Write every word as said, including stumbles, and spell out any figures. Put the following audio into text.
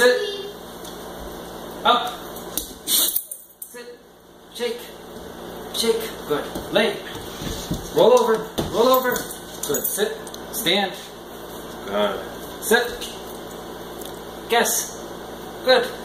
Sit. Up. Sit. Shake. Shake. Good. Lay. Roll over. Roll over. Good. Sit. Stand. Good. Sit. Guess. Good.